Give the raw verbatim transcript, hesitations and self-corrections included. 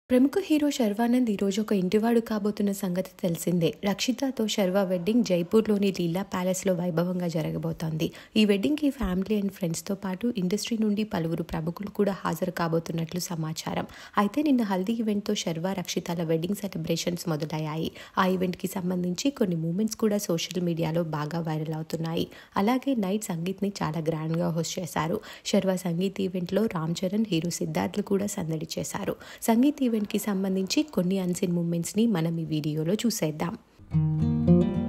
ప్రముఖ హీరో శర్వానంద్ ఈరోజు ఒక ఇంటివాడు కాబోతున్న సంగతి తెలిసిందే. రక్షితతో శర్వా వెడ్డింగ్ జైపూర్లోని లీలా ప్యాలెస్లో వైభవంగా జరగబోతోంది. ఈ వెడ్డింగ్కి ఫ్యామిలీ అండ్ ఫ్రెండ్స్తో పాటు ఇండస్ట్రీ నుండి పలువురు ప్రముఖులు కూడా హాజరు కాబోతున్నట్లు సమాచారం. అయితే నిన్న హల్దీ ఈవెంట్తో శర్వా రక్షితల వెడ్డింగ్ సెలబ్రేషన్స్ మొదలయ్యాయి. ఆ ఈవెంట్కి సంబంధించి కొన్ని మూమెంట్స్ కూడా సోషల్ మీడియాలో బాగా వైరల్ అవుతున్నాయి. అలాగే నైట్ సంగీత్ని చాలా గ్రాండ్గా హోస్ట్ చేశారు. శర్వా సంగీత్ ఈవెంట్లో రామ్ చరణ్, హీరో సిద్ధార్థ్లు కూడా సందడి చేశారు. సంగీత్ ఈవెంట్కి సంబంధించి కొన్ని అన్సీన్ మూమెంట్స్ని మనం ఈ వీడియోలో చూసేద్దాం.